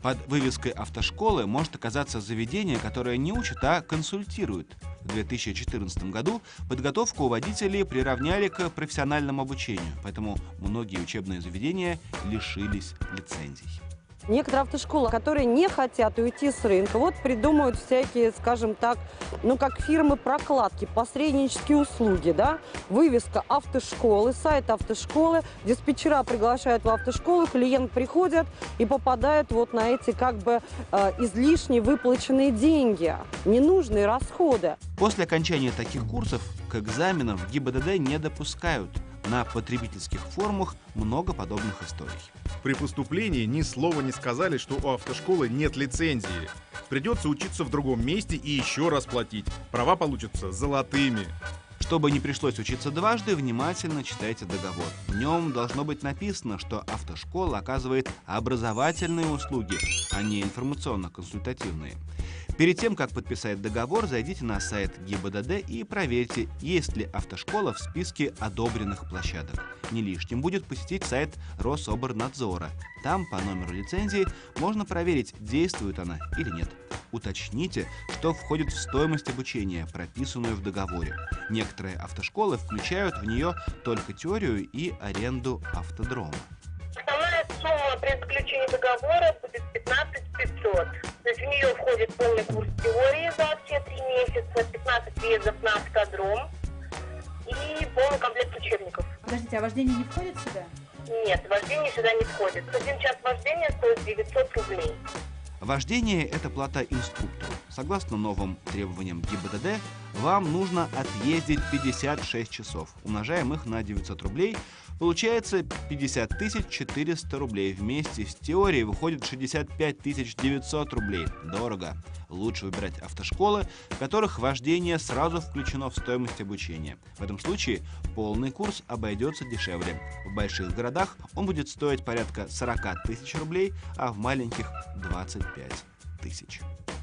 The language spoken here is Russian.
Под вывеской автошколы может оказаться заведение, которое не учит, а консультирует. В 2014 году подготовку водителей приравняли к профессиональному обучению, поэтому многие учебные заведения лишились лицензий. Некоторые автошколы, которые не хотят уйти с рынка, вот придумывают всякие, скажем так, как фирмы прокладки, посреднические услуги, да, вывеска автошколы, сайт автошколы, диспетчера приглашают в автошколу, клиент приходит и попадает вот на эти излишне выплаченные деньги, ненужные расходы. После окончания таких курсов к экзаменам в ГИБДД не допускают. На потребительских форумах много подобных историй. При поступлении ни слова не сказали, что у автошколы нет лицензии. Придется учиться в другом месте и еще раз платить. Права получатся золотыми. Чтобы не пришлось учиться дважды, внимательно читайте договор. В нем должно быть написано, что автошкола оказывает образовательные услуги, а не информационно-консультативные. Перед тем, как подписать договор, зайдите на сайт ГИБДД и проверьте, есть ли автошкола в списке одобренных площадок. Не лишним будет посетить сайт Рособорнадзора. Там по номеру лицензии можно проверить, действует она или нет. Уточните, что входит в стоимость обучения, прописанную в договоре. Некоторые автошколы включают в нее только теорию и аренду автодрома. Основная сумма при заключении договора будет 15 500. То есть в нее входит полный курс теории за все 3 месяца, 15 въездов на автодром и полный комплект учебников. Подождите, а вождение не входит сюда? Нет, вождение сюда не входит. 1 час вождения стоит 900 рублей. Вождение – это плата инструктору. Согласно новым требованиям ГИБДД, вам нужно отъездить 56 часов. Умножаем их на 900 рублей. Получается 50 400 рублей. Вместе с теорией выходит 65 900 рублей. Дорого. Лучше выбирать автошколы, в которых вождение сразу включено в стоимость обучения. В этом случае полный курс обойдется дешевле. В больших городах он будет стоить порядка 40 000 рублей, а в маленьких – 25 000.